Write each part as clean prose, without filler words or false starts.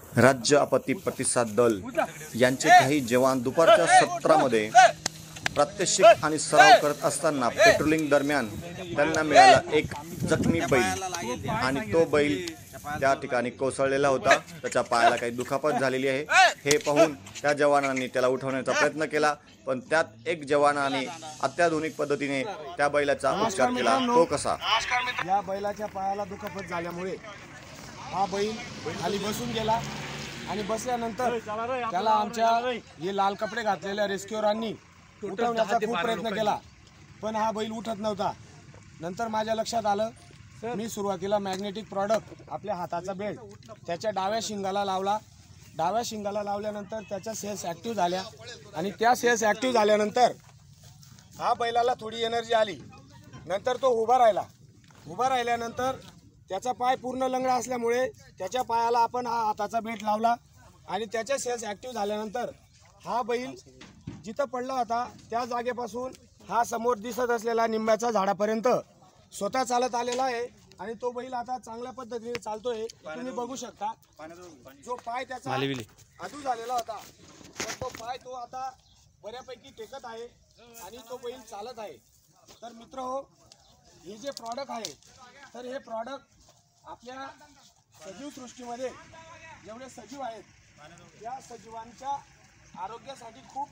राज्य आपत्ती प्रतिसाद दल यांचे काही जवान दुपारच्या सत्रामध्ये प्रात्यक्षिक आणि सराव करत असताना पेट्रोलिंग दरम्यान त्यांना मिळाला एक जखमी बैल आणि तो बैल त्या ठिकाणी कोसळलेला होता। त्याच्या पायाला काही दुखापत झालेली आहे। हे पाहून त्या जवानांनी त्याला उठवण्याचा प्रयत्न केला, पण त्यात एक जवानाने अत्याधुनिक पद्धतीने त्या बैलाचा उपचार केला। तो कसा? या बैलाच्या पायाला दुखापत झाल्यामुळे हा बैल खाली बसून गेला आणि बसल्यानंतर त्याला आमच्या हे लाल कपडे घातलेल्या रेस्क्यूअरांनी उठवण्याचा खूप प्रयत्न केला, पण हा बैल उठत नव्हता। नंतर माझ्या लक्षात आलं, मी सुरुवातीला मॅग्नेटिक प्रॉडक्ट आपल्या हाताचा बेल्ट त्याच्या डाव्या शिंगाला लावला। डाव्या शिंगाला लावल्यानंतर त्याच्या सेल्स ॲक्टिव्ह झाल्या आणि त्या सेल्स ॲक्टिव्ह झाल्यानंतर हा बैलाला थोडी एनर्जी आली। नंतर तो उभा राहिला। उभा राहिल्यानंतर त्याचा पाय पूर्ण लंगडा असल्यामुळे त्याच्या पायाला आपण हा हाताचा बेल्ट लावला आणि त्याच्या सेल्स ॲक्टिव्ह झाल्यानंतर हा बैल जिथं पडला होता त्या जागेपासून हा समोर दिसत असलेला निंब्याच्या झाडापर्यंत स्वतः चालत आलेला आहे आणि तो बैल आता चांगल्या पद्धतीने चालतोय। तुम्ही बघू शकता, जो पाय त्याचा आदू झालेला होता तर तो पाय तो आता बऱ्यापैकी टेकत आहे आणि तो बैल चालत आहे। तर मित्रहो, हे जे प्रॉडक्ट आहे तर हे प्रॉडक्ट आपल्या सजीव सृष्टीमध्ये जेवढे सजीव आहेत या सजीवांच्या आरोग्यासाठी खूप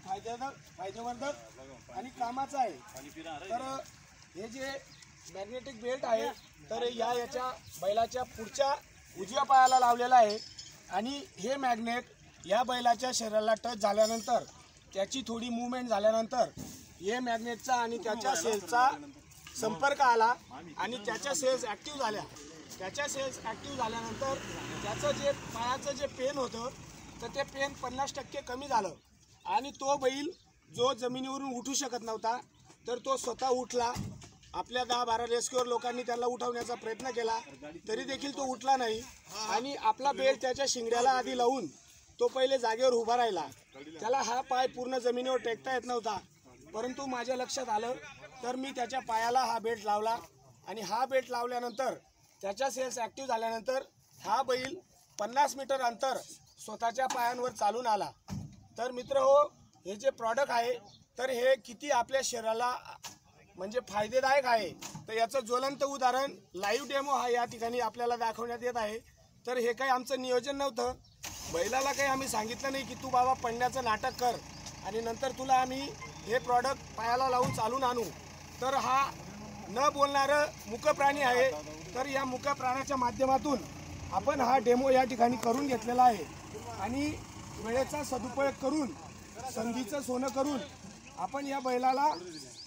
फायदेवर्धक आणि कामाचं आहे। तर हे जे मॅग्नेटिक बेल्ट आहे तर याच्या बैलाच्या पुढच्या उजव्या पायाला लावलेला आहे आणि हे मॅग्नेट या बैलाच्या शरीराला टच झाल्यानंतर त्याची थोडी मूवमेंट झाल्यानंतर हे मॅग्नेटचा आणि त्याच्या सेल्सचा संपर्क आला आणि त्याच्या सेल्स ॲक्टिव्ह झाल्या। त्याच्या सेल्स ॲक्टिव्ह झाल्यानंतर त्याचं जे पायाचं जे पेन होतं तर ते पेन 50% कमी झालं आणि तो बैल जो जमिनीवरून उठू शकत नव्हता तर तो स्वतः उठला। आपल्या 10-12 रेस्क्यूअर लोकांनी त्याला उठवण्याचा प्रयत्न केला तरी देखील तो उठला नाही आणि आपला बेल्ट त्याच्या शिंगड्याला आधी लावून तो पहिले जागेवर उभा राहिला। त्याला हा पाय पूर्ण जमिनीवर टेकता येत नव्हता, परंतु माझ्या लक्षात आलं तर मी त्याच्या पायाला हा बेल्ट लावला आणि हा बेल्ट लावल्यानंतर त्याच्या सेल्स ॲक्टिव्ह झाल्यानंतर हा बैल 50 मीटर अंतर स्वतःच्या पायांवर चालून आला। तर मित्रहो, हे जे प्रॉडक्ट आहे तर हे किती आपल्या शरीराला म्हणजे फायदेदायक आहे तर याचं ज्वलंत उदाहरण लाईव्ह डेमो हा या ठिकाणी आपल्याला दाखवण्यात येत आहे। तर हे काही आमचं नियोजन नव्हतं, बैलाला काही आम्ही सांगितलं नाही की तू बाबा पडण्याचं नाटक कर आणि नंतर तुला आम्ही हे प्रॉडक्ट पायाला लावून चालून आणू। तर हा न बोलणारं मूक प्राणी आहे, तर या मूक प्राण्याच्या माध्यमातून आपण हा डेमो या ठिकाणी करून घेतलेला आहे आणि वेळेचा सदुपयोग करून संधीचं सोनं करून आपण या बैलाला